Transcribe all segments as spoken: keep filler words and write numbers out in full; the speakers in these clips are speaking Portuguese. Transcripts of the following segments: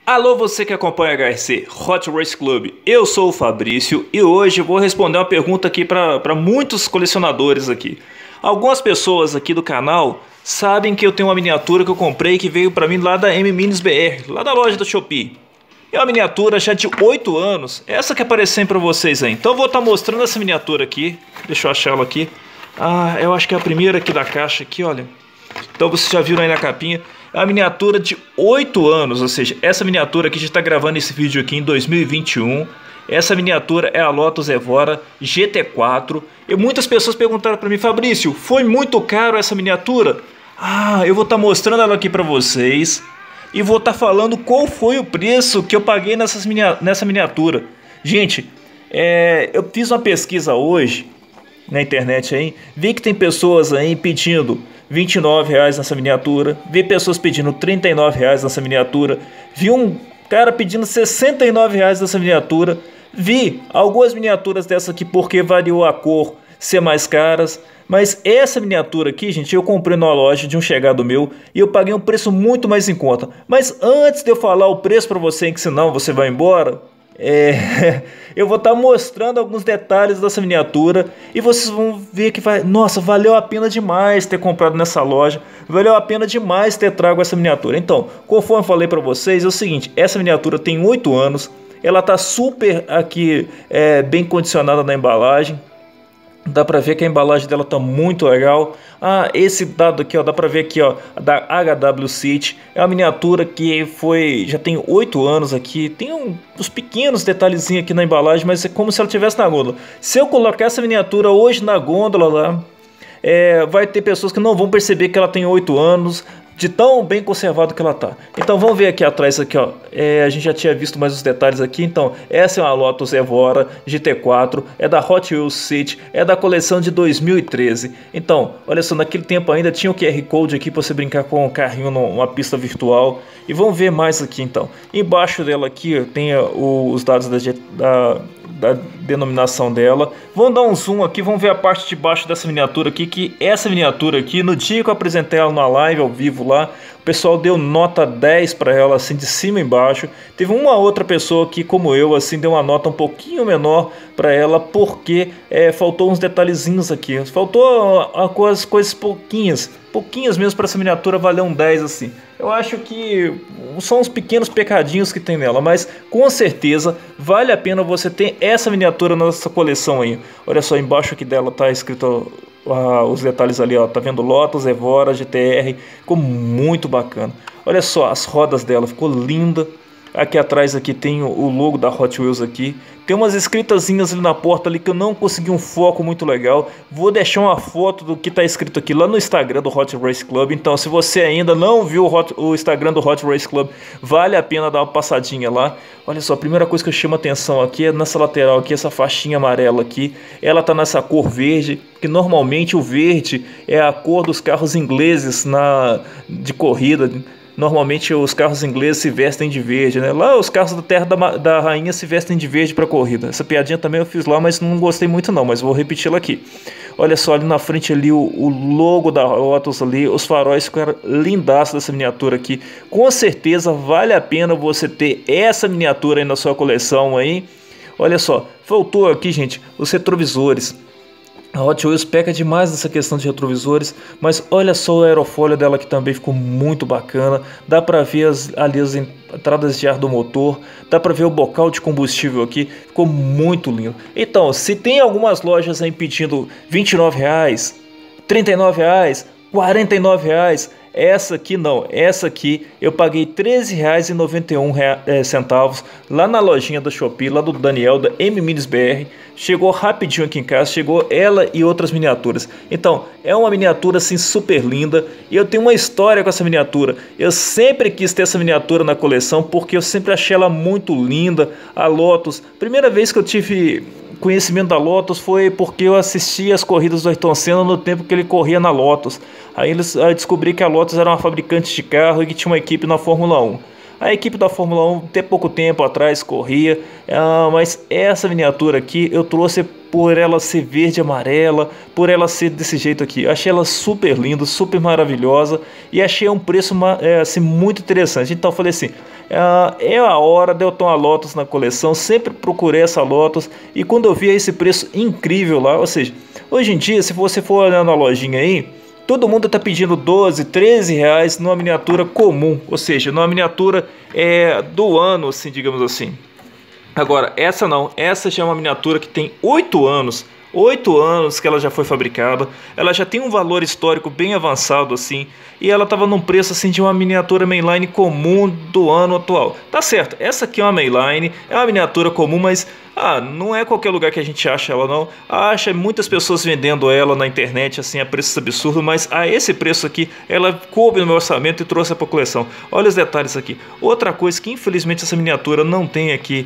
Alô, você que acompanha a H R C Hot Race Club, eu sou o Fabrício e hoje eu vou responder uma pergunta aqui para muitos colecionadores aqui. Algumas pessoas aqui do canal sabem que eu tenho uma miniatura que eu comprei que veio para mim lá da M Minis B R, lá da loja da Shopee. É uma miniatura já de oito anos, essa que apareceu para vocês aí. Então eu vou estar mostrando essa miniatura aqui, deixa eu achar ela aqui. Ah, eu acho que é a primeira aqui da caixa aqui, olha. Então vocês já viram aí na capinha. É uma miniatura de oito anos, ou seja, essa miniatura aqui, a gente está gravando esse vídeo aqui em dois mil e vinte e um. Essa miniatura é a Lotus Evora G T quatro. E muitas pessoas perguntaram para mim: Fabrício, foi muito caro essa miniatura? Ah, eu vou estar tá mostrando ela aqui para vocês. E vou estar tá falando qual foi o preço que eu paguei nessas minia nessa miniatura. Gente, é, eu fiz uma pesquisa hoje na internet aí. Vi que tem pessoas aí pedindo vinte e nove reais nessa miniatura, vi pessoas pedindo trinta e nove reais nessa miniatura, vi um cara pedindo sessenta e nove reais nessa miniatura, vi algumas miniaturas dessa aqui porque variou a cor ser mais caras, mas essa miniatura aqui, gente, eu comprei numa loja de um chegado meu e eu paguei um preço muito mais em conta. Mas antes de eu falar o preço para você, que senão você vai embora, É, eu vou estar tá mostrando alguns detalhes dessa miniatura e vocês vão ver que vai, nossa, valeu a pena demais ter comprado nessa loja, valeu a pena demais ter trago essa miniatura. Então, conforme eu falei para vocês, é o seguinte, essa miniatura tem oito anos, ela tá super aqui é, bem condicionada na embalagem. Dá pra ver que a embalagem dela tá muito legal. Ah, esse dado aqui, ó, dá pra ver aqui, ó, da H W City. É uma miniatura que foi, já tem oito anos aqui. Tem um, uns pequenos detalhezinhos aqui na embalagem, mas é como se ela estivesse na gôndola. Se eu colocar essa miniatura hoje na gôndola lá, é, vai ter pessoas que não vão perceber que ela tem oito anos, de tão bem conservado que ela tá. Então vamos ver aqui atrás aqui, ó. É, a gente já tinha visto mais os detalhes aqui. Então essa é uma Lotus Evora G T quatro, é da Hot Wheels City, é da coleção de dois mil e treze. Então, olha só, naquele tempo ainda tinha o Q R Code aqui para você brincar com um carrinho numa pista virtual. E vamos ver mais aqui então. Embaixo dela aqui tem os dados da, da da denominação dela. Vamos dar um zoom aqui, vamos ver a parte de baixo dessa miniatura aqui, que essa miniatura aqui, no dia que eu apresentei ela na live ao vivo lá, o pessoal deu nota dez para ela, assim, de cima e embaixo. Teve uma outra pessoa que, como eu, assim, deu uma nota um pouquinho menor para ela, porque é, faltou uns detalhezinhos aqui, faltou as coisas pouquinhas, pouquinhas mesmo para essa miniatura valer um dez, assim. Eu acho que são uns pequenos pecadinhos que tem nela, mas com certeza vale a pena você ter essa miniatura na nossa coleção aí. Olha só, embaixo aqui dela tá escrito uh, os detalhes ali, ó, tá vendo? Lotus Evora G T R, ficou muito bacana. Olha só, as rodas dela, ficou linda. Aqui atrás aqui tem o logo da Hot Wheels aqui. Tem umas escritazinhas ali na porta ali que eu não consegui um foco muito legal. Vou deixar uma foto do que está escrito aqui lá no Instagram do Hot Race Club. Então, se você ainda não viu o, Hot, o Instagram do Hot Race Club, vale a pena dar uma passadinha lá. Olha só, a primeira coisa que eu chamo a atenção aqui é nessa lateral aqui, essa faixinha amarela aqui. Ela tá nessa cor verde, que normalmente o verde é a cor dos carros ingleses na, de corrida. Normalmente os carros ingleses se vestem de verde, né? Lá os carros da Terra da, da Rainha se vestem de verde para corrida. Essa piadinha também eu fiz lá, mas não gostei muito não, mas vou repeti-la aqui. Olha só, ali na frente ali o, o logo da Lotus ali, os faróis ficaram lindaços dessa miniatura aqui. Com certeza vale a pena você ter essa miniatura aí na sua coleção aí. Olha só, faltou aqui, gente, os retrovisores. A Hot Wheels peca demais nessa questão de retrovisores, mas olha só o aerofólio dela que também ficou muito bacana. Dá pra ver as, ali as entradas de ar do motor, dá pra ver o bocal de combustível aqui, ficou muito lindo. Então, se tem algumas lojas aí pedindo vinte e nove reais, trinta e nove reais, quarenta e nove reais, essa aqui não, essa aqui eu paguei treze reais e noventa e um centavos lá na lojinha da Shopee, lá do Daniel da M Minis B R. Chegou rapidinho aqui em casa, chegou ela e outras miniaturas. Então, é uma miniatura assim super linda e eu tenho uma história com essa miniatura. Eu sempre quis ter essa miniatura na coleção porque eu sempre achei ela muito linda, a Lotus. Primeira vez que eu tive conhecimento da Lotus foi porque eu assisti as corridas do Ayrton Senna no tempo que ele corria na Lotus. Aí eles aí descobri que a Lotus era uma fabricante de carro e que tinha uma equipe na Fórmula um. A equipe da Fórmula um até pouco tempo atrás corria, uh, mas essa miniatura aqui eu trouxe por ela ser verde e amarela, por ela ser desse jeito aqui. Eu achei ela super linda, super maravilhosa e achei um preço é, assim, muito interessante. Então eu falei assim, é a hora de eu ter uma Lotus na coleção. Sempre procurei essa Lotus e quando eu vi esse preço incrível lá, ou seja, hoje em dia, se você for olhar na lojinha aí, todo mundo está pedindo doze, treze reais numa miniatura comum, ou seja, numa miniatura é, do ano, assim, digamos assim. Agora, essa não, essa já é uma miniatura que tem oito anos, oito anos que ela já foi fabricada, ela já tem um valor histórico bem avançado assim, e ela estava num preço assim de uma miniatura mainline comum do ano atual. Tá certo, essa aqui é uma mainline, é uma miniatura comum, mas ah, não é qualquer lugar que a gente acha ela não. Acha muitas pessoas vendendo ela na internet assim a preços absurdos, mas a esse preço aqui ela coube no meu orçamento e trouxe para a coleção. Olha os detalhes aqui. Outra coisa que infelizmente essa miniatura não tem aqui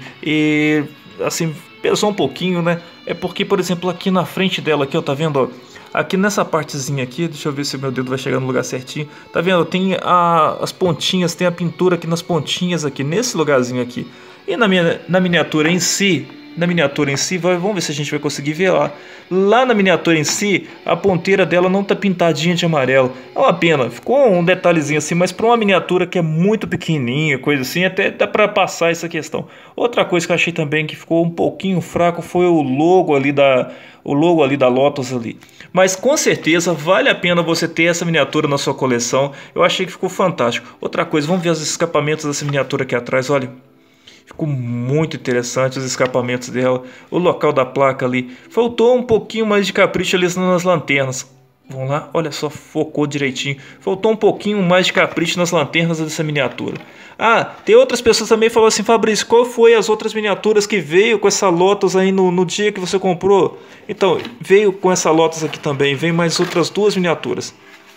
e assim pesou um pouquinho, né? É porque, por exemplo, aqui na frente dela aqui, ó, tá vendo, ó? Aqui nessa partezinha aqui, deixa eu ver se o meu dedo vai chegar no lugar certinho. Tá vendo? Tem a, as pontinhas, tem a pintura aqui nas pontinhas aqui, nesse lugarzinho aqui. E na, minha, na miniatura em si, na miniatura em si, vai, vamos ver se a gente vai conseguir ver lá. Lá na miniatura em si, a ponteira dela não tá pintadinha de amarelo. É uma pena, ficou um detalhezinho assim, mas para uma miniatura que é muito pequenininha, coisa assim, até dá para passar essa questão. Outra coisa que eu achei também que ficou um pouquinho fraco foi o logo ali da, o logo ali da Lotus ali. Mas com certeza vale a pena você ter essa miniatura na sua coleção. Eu achei que ficou fantástico. Outra coisa, vamos ver os escapamentos dessa miniatura aqui atrás, olha. Ficou muito interessante os escapamentos dela, o local da placa ali. Faltou um pouquinho mais de capricho ali nas lanternas. Vamos lá, olha só, focou direitinho. Faltou um pouquinho mais de capricho nas lanternas dessa miniatura. Ah, tem outras pessoas também que falaram assim, Fabrício, qual foi as outras miniaturas que veio com essa Lotus aí no, no dia que você comprou? Então, veio com essa Lotus aqui também, veio mais outras duas miniaturas.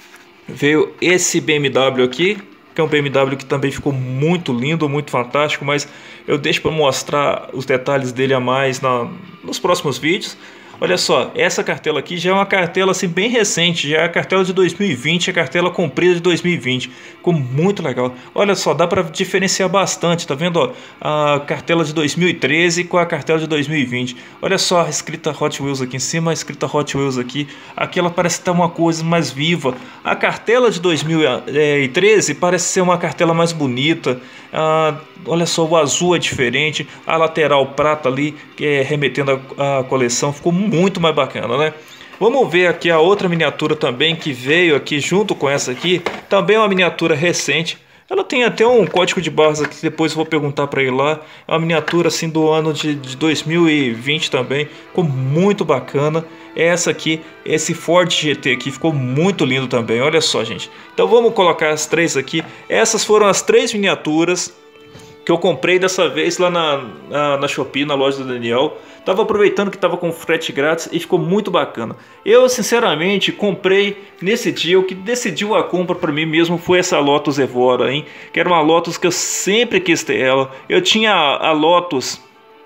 Veio esse B M W aqui, que é um B M W que também ficou muito lindo, muito fantástico, mas eu deixo para mostrar os detalhes dele a mais na, nos próximos vídeos. Olha só, essa cartela aqui já é uma cartela assim, bem recente, já é a cartela de dois mil e vinte, a cartela comprida de dois mil e vinte, ficou muito legal. Olha só, dá para diferenciar bastante, tá vendo? Ó, a cartela de dois mil e treze com a cartela de dois mil e vinte. Olha só a escrita Hot Wheels aqui em cima, a escrita Hot Wheels aqui, aqui ela parece estar uma coisa mais viva. A cartela de dois mil e treze parece ser uma cartela mais bonita. Ah, olha só, o azul é diferente, a lateral prata ali, que é remetendo a, a coleção, ficou muito mais bacana, né? Vamos ver aqui a outra miniatura também que veio aqui junto com essa aqui, também é uma miniatura recente. Ela tem até um código de barras aqui, depois eu vou perguntar para ele lá. É uma miniatura assim do ano de, de dois mil e vinte também, ficou muito bacana. Essa aqui, esse Ford G T aqui, ficou muito lindo também, olha só, gente. Então vamos colocar as três aqui. Essas foram as três miniaturas que eu comprei dessa vez lá na, na, na Shopee, na loja do Daniel. Tava aproveitando que tava com frete grátis e ficou muito bacana. Eu, sinceramente, comprei nesse dia. O que decidiu a compra para mim mesmo foi essa Lotus Evora, hein? Que era uma Lotus que eu sempre quis ter ela. Eu tinha a, a Lotus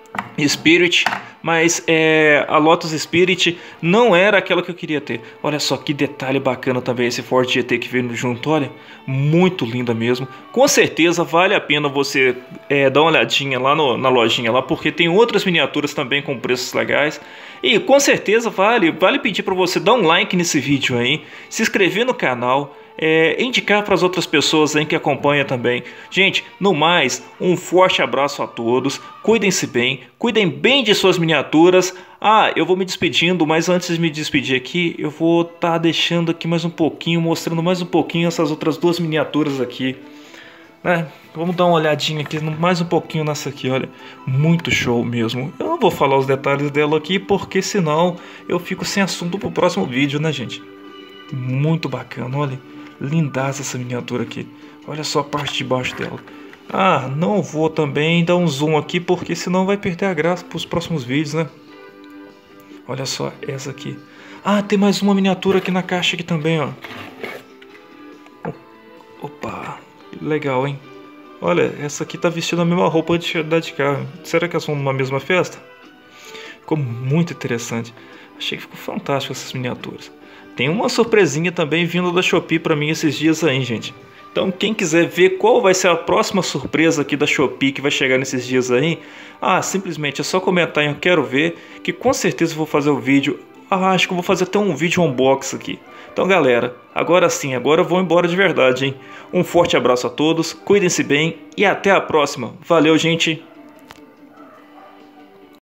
Spirit, mas é, a Lotus Spirit não era aquela que eu queria ter. Olha só que detalhe bacana também esse Ford G T que veio junto, olha, muito linda mesmo. Com certeza vale a pena você é, dar uma olhadinha lá no, na lojinha lá, porque tem outras miniaturas também com preços legais. E com certeza vale, vale pedir para você dar um like nesse vídeo aí, se inscrever no canal, É, indicar para as outras pessoas aí que acompanham também. Gente, no mais, um forte abraço a todos, cuidem-se bem, cuidem bem de suas miniaturas. Ah, eu vou me despedindo, mas antes de me despedir aqui, eu vou estar tá deixando aqui mais um pouquinho, mostrando mais um pouquinho essas outras duas miniaturas aqui, né? Vamos dar uma olhadinha aqui, mais um pouquinho nessa aqui, olha, muito show mesmo. Eu não vou falar os detalhes dela aqui, porque senão eu fico sem assunto para o próximo vídeo, né, gente? Muito bacana, olha. Lindaça essa miniatura aqui. Olha só a parte de baixo dela. Ah, não vou também dar um zoom aqui, porque senão vai perder a graça para os próximos vídeos, né? Olha só essa aqui. Ah, tem mais uma miniatura aqui na caixa aqui também, ó. Opa, legal, hein? Olha, essa aqui tá vestindo a mesma roupa de andar de carro. Será que elas são numa mesma festa? Ficou muito interessante. Achei que ficou fantástico essas miniaturas. Tem uma surpresinha também vindo da Shopee pra mim esses dias aí, gente. Então quem quiser ver qual vai ser a próxima surpresa aqui da Shopee que vai chegar nesses dias aí, ah, simplesmente é só comentar em eu quero ver, que com certeza eu vou fazer o vídeo. Ah, acho que eu vou fazer até um vídeo unboxing aqui. Então galera, agora sim, agora eu vou embora de verdade, hein? Um forte abraço a todos, cuidem-se bem e até a próxima. Valeu, gente!